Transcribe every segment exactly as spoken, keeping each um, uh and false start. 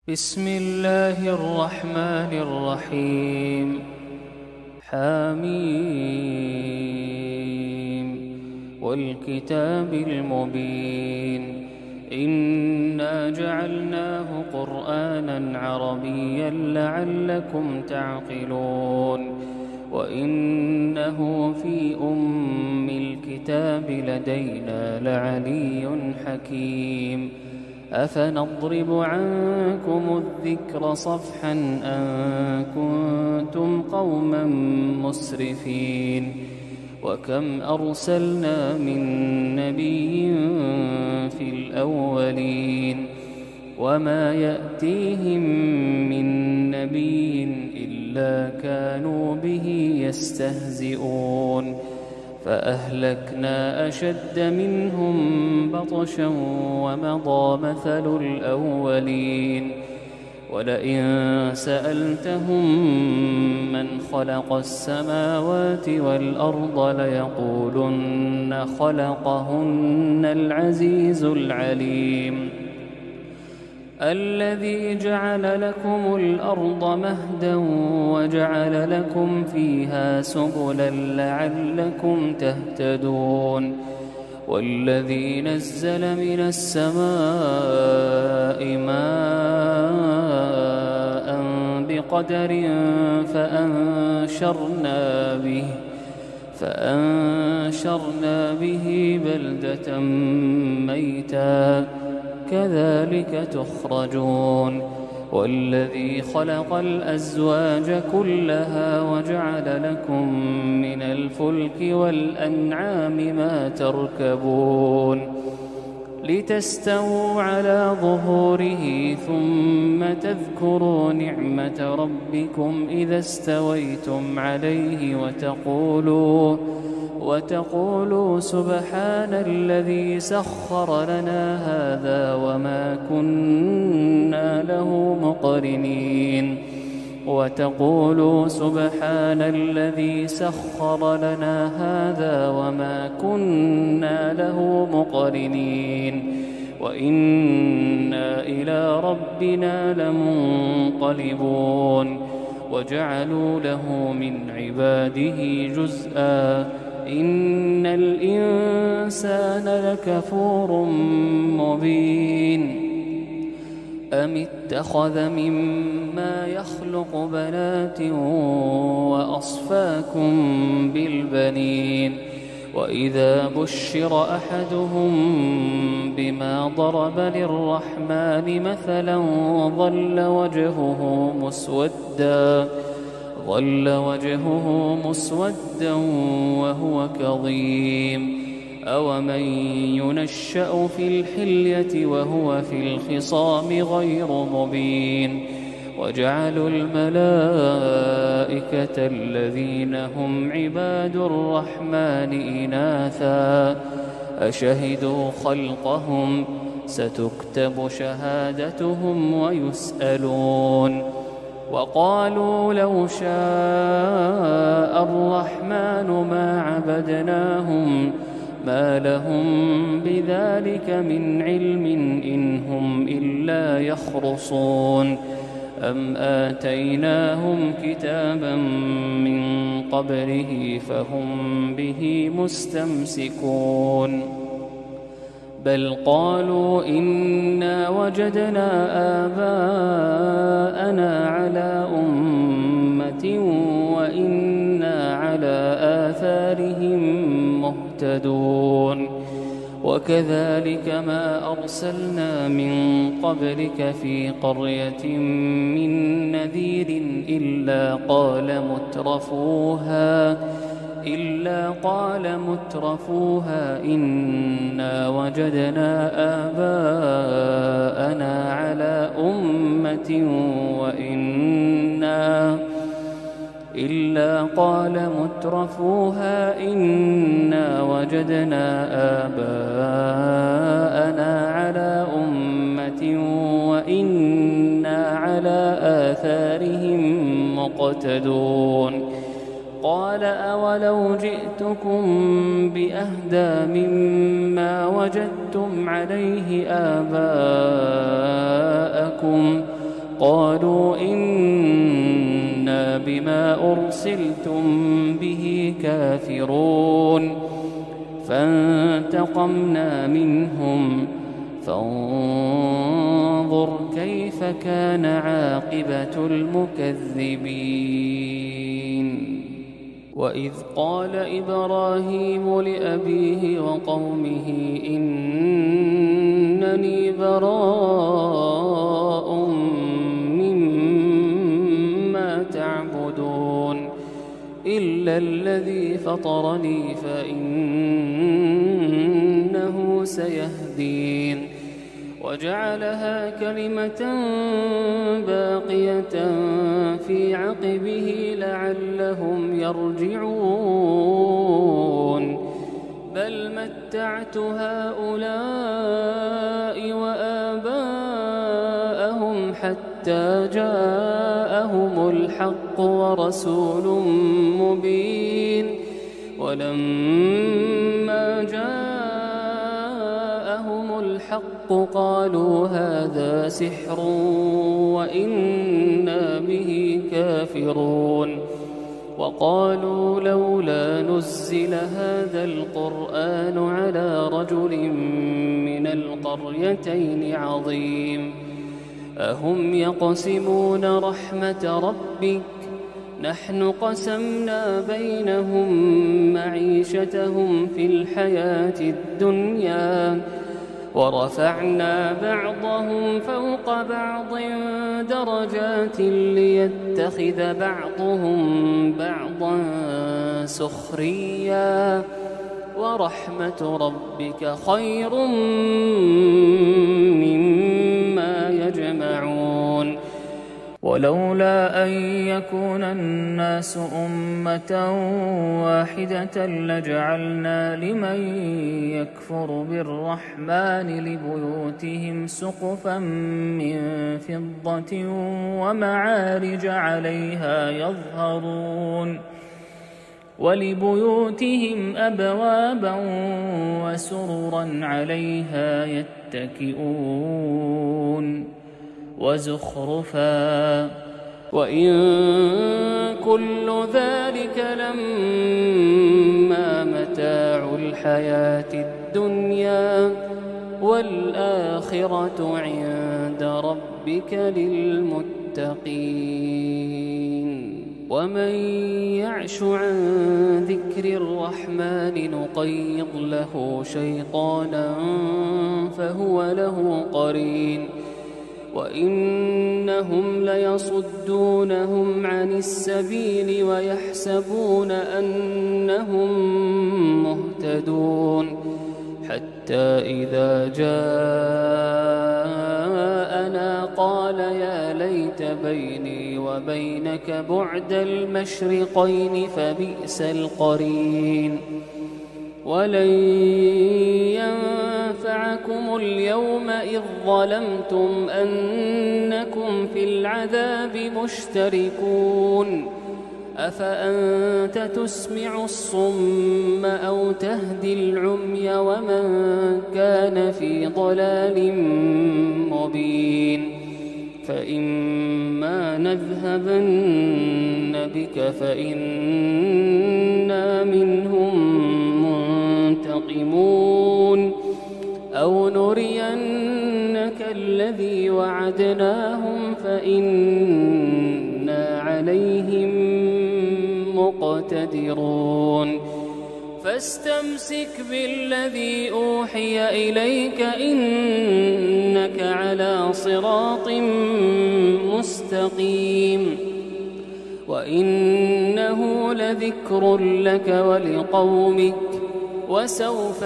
بسم الله الرحمن الرحيم. حميم والكتاب المبين. إنا جعلناه قرآنا عربيا لعلكم تعقلون. وإنه في أم الكتاب لدينا لعلي حكيم. أفنضرب عنكم الذكر صفحا أن كنتم قوما مسرفين. وكم أرسلنا من نبي في الأولين وما يأتيهم من نبي إلا كانوا به يستهزئون. فأهلكنا أشد منهم بطشا ومضى مثل الأولين. ولئن سألتهم من خلق السماوات والأرض ليقولن خلقهن العزيز العليم. الذي جعل لكم الأرض مهدا وجعل لكم فيها سبلا لعلكم تهتدون. والذي نزل من السماء ماء بقدر فأنشرنا به فأنشرنا به بلدة ميتا كذلك تخرجون. والذي خلق الأزواج كلها وجعل لكم من الفلك والأنعام ما تركبون لتستووا على ظهوره ثم تذكروا نعمة ربكم إذا استويتم عليه وتقولوا وتقولوا سبحان الذي سخر لنا هذا وما كنا له مقرنين وتقولوا سبحان الذي سخر لنا هذا وما كنا له مقرنين وإنا إلى ربنا لمنقلبون. وجعلوا له من عباده جزءا إن الإنسان لكفور مبين. أم اتخذ مما يخلق بنات وأصفاكم بالبنين. وإذا بشر أحدهم بما ضرب للرحمن مثلا ظل وجهه مسودا ظل وجهه مسودا وهو كظيم. أومن ينشأ في الحلية وهو في الخصام غير مبين. وجعلوا الملائكة الذين هم عباد الرحمن إناثا أشهدوا خلقهم ستكتب شهادتهم ويسألون. وقالوا لو شاء الرحمن ما عبدناهم ما لهم بذلك من علم إن هم إلا يخرصون. أم آتيناهم كتابا من قبله فهم به مستمسكون. بل قالوا إنا وجدنا آباءنا على أمة وإنا على آثارهم مهتدون. وكذلك ما أرسلنا من قبلك في قرية من نذير إلا قال مترفوها إلا قال مترفوها إنا وجدنا آباءنا على أمة وإنا إلا قال مترفوها إنا وجدنا آباءنا على أمة وإنا على آثارهم مقتدون. قال أولو جئتكم بأهدى مما وجدتم عليه آباءكم قالوا إنا بما أرسلتم به كافرون فانتقمنا منهم فانظر كيف كان عاقبة المكذبين. وإذ قال إبراهيم لأبيه وقومه إنني براء مما تعبدون إلا الذي فطرني فإنه سيهدين وجعلها كلمة باقية في عقبه لعلهم يرجعون بل متعت هؤلاء وآباءهم حتى جاءهم الحق ورسول مبين ولما جاءهم الحق قالوا هذا سحر وإنا به كافرون وقالوا لولا نزل هذا القرآن على رجل من القريتين عظيم أهم يقسمون رحمة ربك نحن قسمنا بينهم معيشتهم في الحياة الدنيا ورفعنا بعضهم فوق بعض درجات ليتخذ بعضهم بعضا سخريا ورحمة ربك خير مما يجمعون. ولولا أن يكون الناس أمة واحدة لجعلنا لمن يكفر بالرحمن لبيوتهم سقفا من فضة ومعارج عليها يظهرون ولبيوتهم أبوابا وسررا عليها يتكئون وزخرفا وإن كل ذلك لما متاع الحياة الدنيا والآخرة عند ربك للمتقين. ومن يعش عن ذكر الرحمن نقيض له شيطانا فهو له قرين وإنهم ليصدونهم عن السبيل ويحسبون أنهم مهتدون حتى إذا جاءنا قال يا ليت بيني وبينك بعد المشرقين فبئس القرين ولن ينفعكم اليوم إذ ظلمتم أنكم في العذاب مشتركون أفأنت تسمع الصم أو تهدي العمي ومن كان في ضلال مبين فإما نذهبن بك فإنا منهم منتقمون أو نرينك الذي وعدناهم فإنا عليهم مقتدرون فاستمسك بالذي أوحي إليك إنك على صراط مستقيم وإنه لذكر لك ولقومك وسوف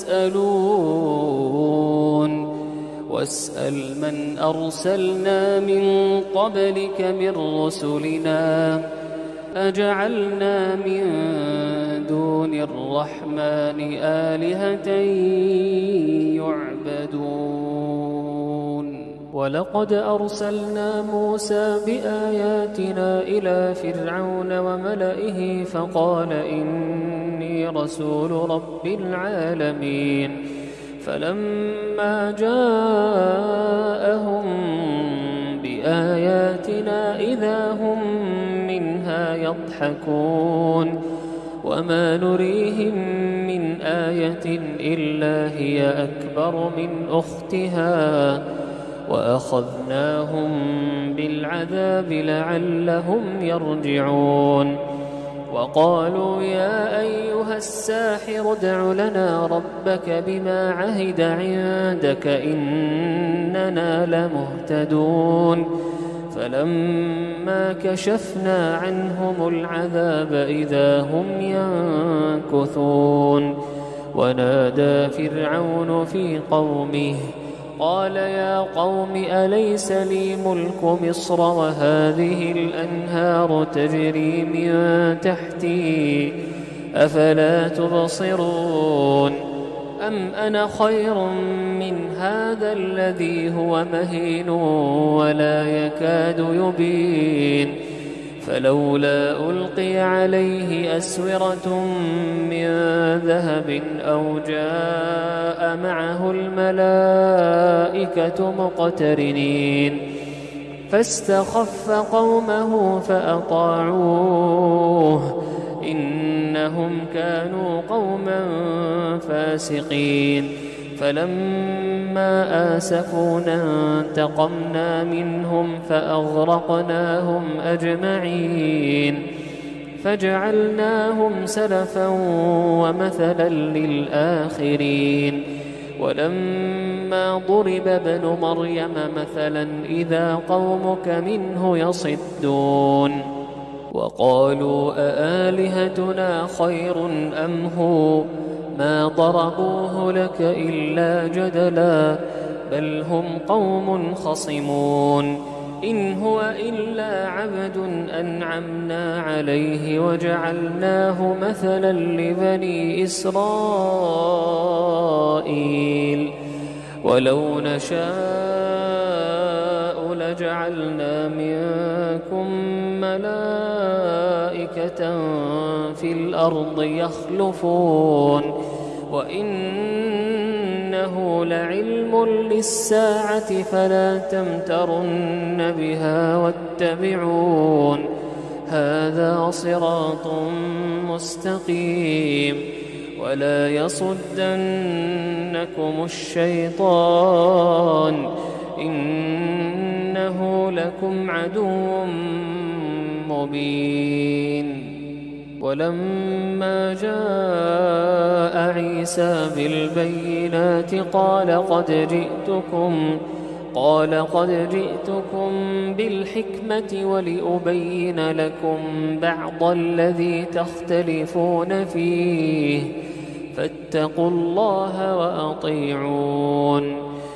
تسألون واسأل من أرسلنا من قبلك من رسلنا أجعلنا من دون الرحمن آلهة يعبدون ولقد أرسلنا موسى بآياتنا إلى فرعون وملئه فقال إني رسول رب العالمين فلما جاءهم بآياتنا إذا هم منها يضحكون وما نريهم من آية إلا هي أكبر من أختها وأخذناهم بالعذاب لعلهم يرجعون وقالوا يا أيها الساحر ادع لنا ربك بما عهد عندك إننا لمهتدون فلما كشفنا عنهم العذاب إذا هم ينكثون ونادى فرعون في قومه قال يا قوم أليس لي ملك مصر وهذه الأنهار تجري من تحتي أفلا تبصرون أم أنا خير من هذا الذي هو مهين ولا يكاد يبين فلولا ألقي عليه أسورة من ذهب أو جاء معه الملائكة مقترنين فاستخف قومه فأطاعوه إنهم كانوا قوما فاسقين فلما آسفونا انتقمنا منهم فأغرقناهم أجمعين فجعلناهم سلفا ومثلا للآخرين ولما ضرب ابن مريم مثلا إذا قومك منه يصدون وقالوا أآلهتنا خير أم هو ما ضربوه لك إلا جدلا بل هم قوم خصمون إن هو إلا عبد أنعمنا عليه وجعلناه مثلا لبني إسرائيل ولو نشاء لجعلنا منكم ملائكة في الأرض يخلفون وإنه لعلم للساعة فلا تمترن بها واتبعون هذا صراط مستقيم ولا يصدنكم الشيطان إنه لكم عدو مبين ولما جاء عيسى بالبينات قال قد جئتكم قال قد جئتكم بالحكمة ولأبين لكم بعض الذي تختلفون فيه فاتقوا الله وأطيعون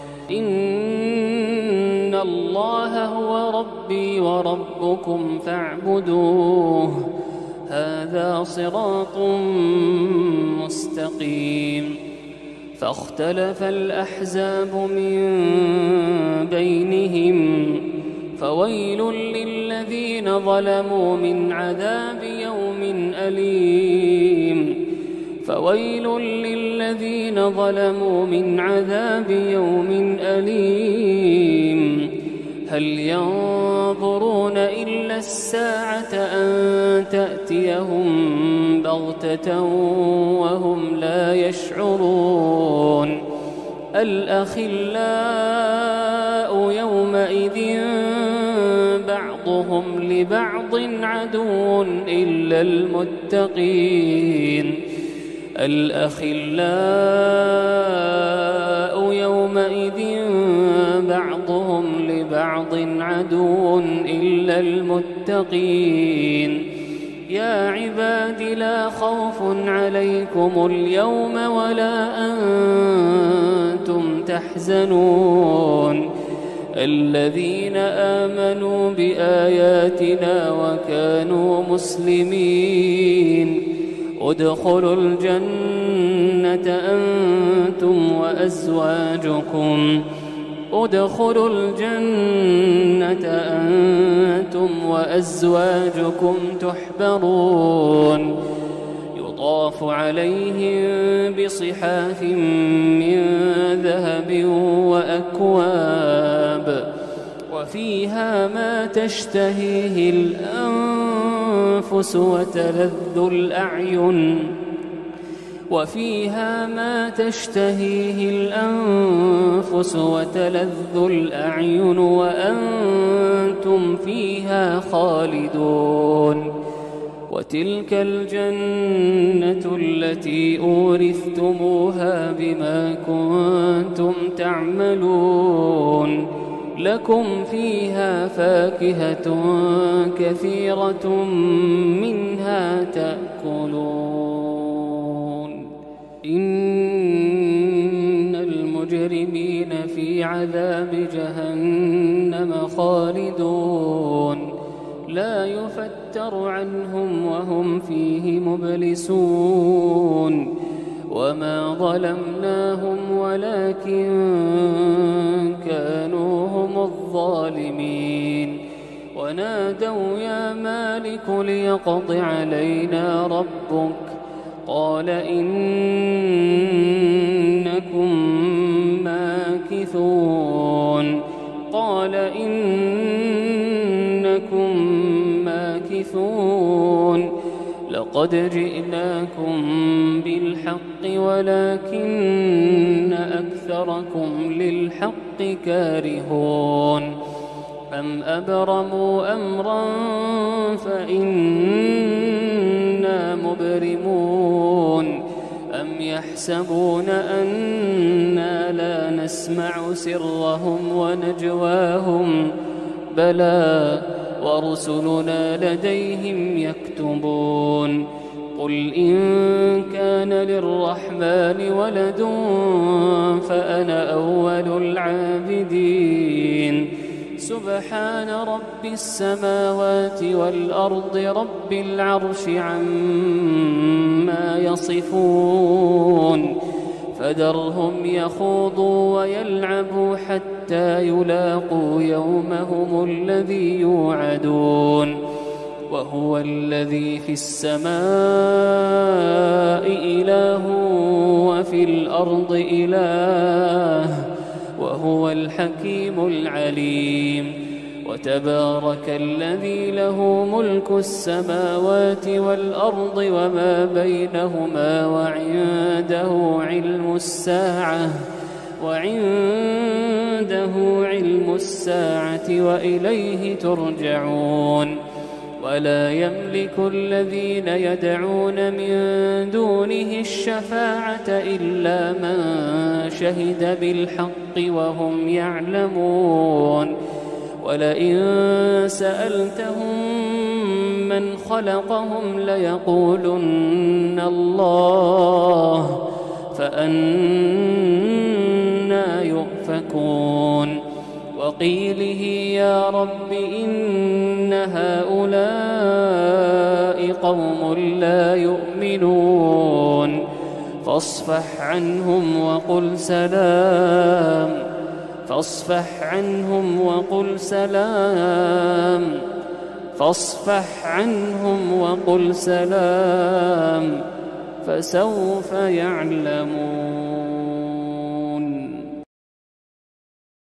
إن الله هو ربي وربكم فاعبدوه هذا صراط مستقيم فاختلف الأحزاب من بينهم فويل للذين ظلموا من عذاب يوم أليم فويل للذين ظلموا من عذاب يوم أليم هل ينظرون إلا الساعة أن تأتيهم بغتة وهم لا يشعرون الأخلاء يومئذ بعضهم لبعض عدو إلا المتقين الأخلاء يومئذ بعضهم لبعض عدو إلا المتقين يا عباد لا خوف عليكم اليوم ولا أنتم تحزنون الذين آمنوا بآياتنا وكانوا مسلمين ادخلوا الجنة أنتم وأزواجكم ادخلوا الجنة أنتم وأزواجكم تحبرون يطاف عليهم بصحاف من ذهب وأكواب وفيها ما تشتهيه الأنفس وتلذ الأعين وفيها ما تشتهيه الأنفس وتلذ الأعين وأنتم فيها خالدون. وتلك الجنة التي أورثتموها بما كنتم تعملون لكم فيها فاكهة كثيرة منها تأكلون. إن المجرمين في عذاب جهنم خالدون لا يفتر عنهم وهم فيه مبلسون. وما ظلمناهم ولكن كانوا هم الظالمين. ونادوا يا مالك ليقض علينا ربك قال إنكم ماكثون قال إنكم ماكثون لقد جئناكم بالحق ولكن أكثركم للحق كارهون. أم أبرموا أمرا فإنا مبرمون أم يحسبون أنا لا نسمع سرهم ونجواهم بلى ورسلنا لديهم يكتبون. قل إن كان للرحمن ولد فأنا أول العابدين. سبحان رب السماوات والأرض رب العرش عما يصفون. فذرهم يخوضوا ويلعبوا حتى يلاقوا يومهم الذي يوعدون. وهو الذي في السماء إله وفي الأرض إله وهو الحكيم العليم. وتبارك الذي له ملك السماوات والأرض وما بينهما وعنده علم الساعة وعنده علم الساعة وإليه ترجعون. ولا يملك الذين يدعون من دونه الشفاعة إلا من شهد بالحق وهم يعلمون. ولئن سألتهم من خلقهم ليقولن الله فأنى يؤفكون. وقيله يا رب إن هؤلاء قوم لا يؤمنون فاصفح عنهم وقل سلام فاصفح عنهم وقل سلام فاصفح عنهم وقل سلام فسوف يعلمون.